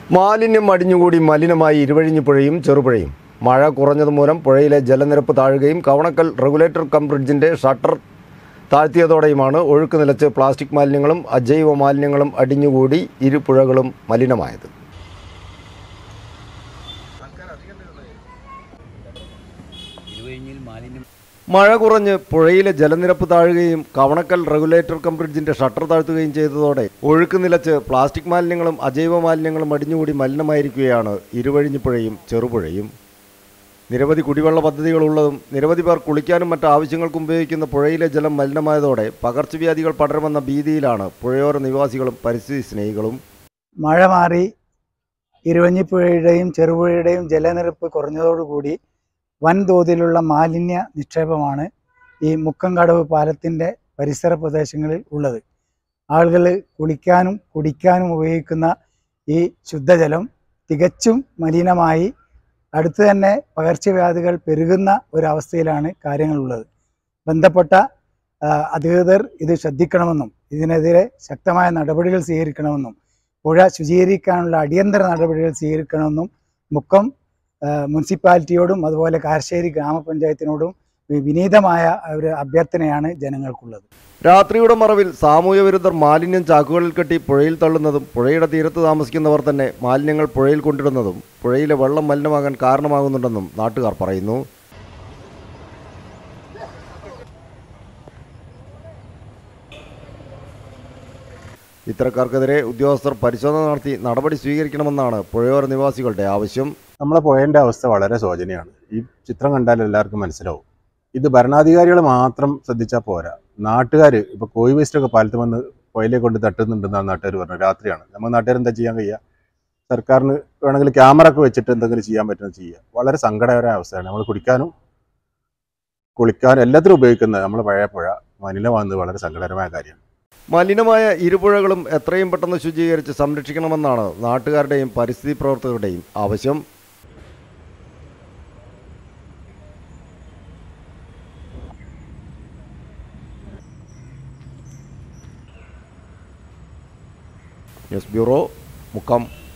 മാലിന്യം അടിഞ്ഞുകൂടി മലിനമായി ഇരുവഴിഞ്ഞിപ്പുഴയും ചെറുപുഴയും. മഴ കുറഞ്ഞതുമൂലം പുഴയിലെ ജലനിരപ്പ് താഴുകയും കവണക്കൽ റെഗുലേറ്റർ കം ബ്രിഡ്ജിന്റെ ഷട്ടർ താഴ്ത്തിയതോടെയുമാണ് ഒഴുക്ക് നിലച്ച് പ്ലാസ്റ്റിക് മാലിന്യങ്ങളും അജൈവ മാലിന്യങ്ങളും അടിഞ്ഞുകൂടി ഇരു പുഴകളും മലിനമായത്. മഴ കുറഞ്ഞ് പുഴയിലെ ജലനിരപ്പ് താഴുകയും കവണക്കൽ റെഗുലേറ്റർ കം ബ്രിഡ്ജിന്റെ ഷട്ടർ താഴ്ത്തുകയും ചെയ്തതോടെ ഒഴുക്ക് നിലച്ച് പ്ലാസ്റ്റിക് മാലിന്യങ്ങളും അജൈവ മാലിന്യങ്ങളും അടിഞ്ഞുകൂടി മലിനമായിരിക്കുകയാണ് ഇരുവഴിഞ്ഞിപ്പുഴയും ചെറുപുഴയും. നിരവധി കുടിവെള്ള പദ്ധതികളുള്ളതും നിരവധി പേർ കുളിക്കാനും മറ്റ് ആവശ്യങ്ങൾക്കും ഉപയോഗിക്കുന്ന പുഴയിലെ ജലം മലിനമായതോടെ പകർച്ചവ്യാധികൾ പടരുമെന്ന ഭീതിയിലാണ് പുഴയോര നിവാസികളും പരിസ്ഥിതി സ്നേഹികളും. മഴ മാറി ഇരുവഴിഞ്ഞിപ്പുഴയുടെയും ചെറുപുഴയുടെയും ജലനിരപ്പ് കുറഞ്ഞതോടുകൂടി വൻതോതിലുള്ള മാലിന്യ നിക്ഷേപമാണ് ഈ മുക്കംകടവ് പാലത്തിൻ്റെ പരിസര പ്രദേശങ്ങളിൽ ഉള്ളത്. ആളുകൾ കുളിക്കാനും കുടിക്കാനും ഉപയോഗിക്കുന്ന ഈ ശുദ്ധജലം തികച്ചും മലിനമായി അടുത്ത് തന്നെ പകർച്ചവ്യാധികൾ പെരുകുന്ന ഒരവസ്ഥയിലാണ് കാര്യങ്ങളുള്ളത്. ബന്ധപ്പെട്ട അധികൃതർ ഇത് ശ്രദ്ധിക്കണമെന്നും ഇതിനെതിരെ ശക്തമായ നടപടികൾ സ്വീകരിക്കണമെന്നും പുഴ ശുചീകരിക്കാനുള്ള അടിയന്തര നടപടികൾ സ്വീകരിക്കണമെന്നും മുക്കം മുനിസിപ്പാലിറ്റിയോടും അതുപോലെ കാരശ്ശേരി ഗ്രാമപഞ്ചായത്തിനോടും വിനീതമായ ഒരു അഭ്യർത്ഥനയാണ് ജനങ്ങൾക്കുള്ളത്. രാത്രിയുടെ മറവിൽ സാമൂഹ്യ വിരുദ്ധർ മാലിന്യം ചാക്കുകളിൽ കെട്ടി പുഴയിൽ തള്ളുന്നതും പുഴയുടെ തീരത്ത് താമസിക്കുന്നവർ തന്നെ മാലിന്യങ്ങൾ പുഴയിൽ കൊണ്ടിടുന്നതും പുഴയിലെ വെള്ളം മലിനമാകാൻ കാരണമാകുന്നുണ്ടെന്നും നാട്ടുകാർ പറയുന്നു. ഇത്തരക്കാർക്കെതിരെ ഉദ്യോഗസ്ഥർ പരിശോധന നടത്തി നടപടി സ്വീകരിക്കണമെന്നാണ് പുഴയോര നിവാസികളുടെ ആവശ്യം. നമ്മളെ പുഴേൻ്റെ അവസ്ഥ വളരെ ശോചനീയമാണ്. ഈ ചിത്രം കണ്ടാൽ എല്ലാവർക്കും മനസ്സിലാവും. ഇത് ഭരണാധികാരികൾ മാത്രം ശ്രദ്ധിച്ചാൽ പോരാ, നാട്ടുകാർ ഇപ്പോൾ കോഴി വേസ്റ്റൊക്കെ പാലത്ത് വന്ന് പുഴയിലേക്ക് കൊണ്ട് തട്ടുന്നുണ്ടെന്നാണ് നാട്ടുകാർ പറഞ്ഞത്. രാത്രിയാണ് നമ്മൾ നാട്ടുകാർ എന്താ ചെയ്യാൻ കഴിയുക? സർക്കാരിന് വേണമെങ്കിൽ ക്യാമറ ഒക്കെ വെച്ചിട്ട് എന്തെങ്കിലും ചെയ്യാൻ പറ്റുന്നത് ചെയ്യുക. വളരെ സങ്കടകരമായ അവസ്ഥയാണ്. നമ്മൾ കുടിക്കാനും കുളിക്കാനും എല്ലാത്തിനും ഉപയോഗിക്കുന്നത് നമ്മളെ പഴയ പുഴ മലിനമാകുന്നത് വളരെ സങ്കടകരമായ കാര്യമാണ്. മലിനമായ ഇരുപുഴകളും എത്രയും പെട്ടെന്ന് ശുചീകരിച്ച് സംരക്ഷിക്കണമെന്നാണ് നാട്ടുകാരുടെയും പരിസ്ഥിതി പ്രവർത്തകരുടെയും ആവശ്യം. News bureau, Mukkam.